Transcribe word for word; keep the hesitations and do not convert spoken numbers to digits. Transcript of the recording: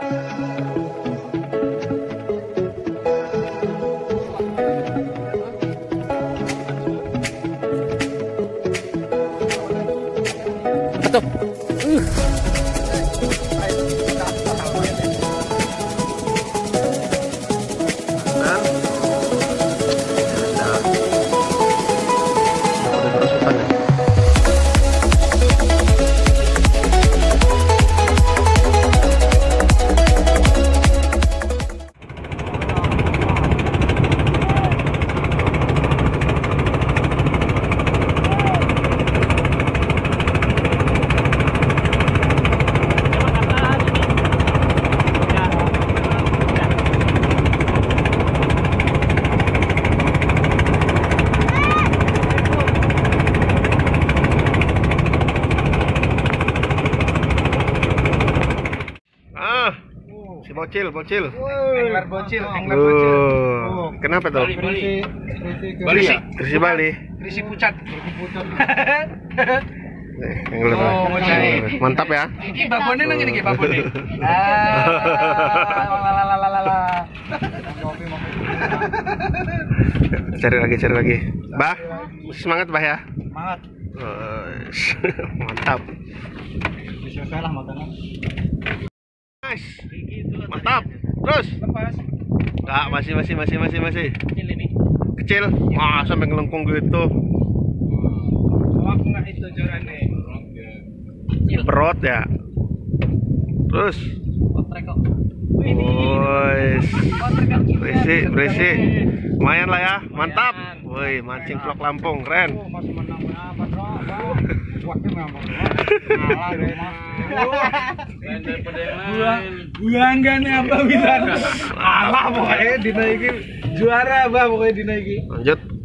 Tuh. Uh. Bocil, bocil. Angler bocil, angler bocil. Oh, kenapa tuh? Berisi, Berisi, berisi Bali. berisi pucat. Nih, angler. Oh, bocil. Mantap ya. Iki babone nang ngene iki babone. Ah. Cari lagi, cari lagi. Bah, semangat Bah ya. Semangat. Mantap. Bisa salah matanya. Nice. Mantap. Terus. Lepas. Enggak, masih masih masih masih masih. Kecil ini. Kecil. Wah, sampai ngelengkung gitu. Oh, aku nggak itu jorane. Perot ya. Terus. Kotrek kok. Woi. Berisi, berisi. Lumayan lah ya. Mantap. Woi, mancing vlog Lampung, keren. Masih menang apa, Bro? Waktu ngomong. Kalah deh, Mas. Buang gane apa bisa? Alah pokoknya dinaikin juara bah pokoknya dinaikin. Lanjut.